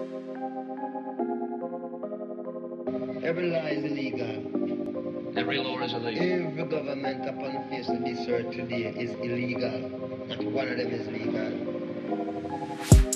Every law is illegal. Every law is illegal. Every government upon the face of this earth today is illegal. Not one of them is legal.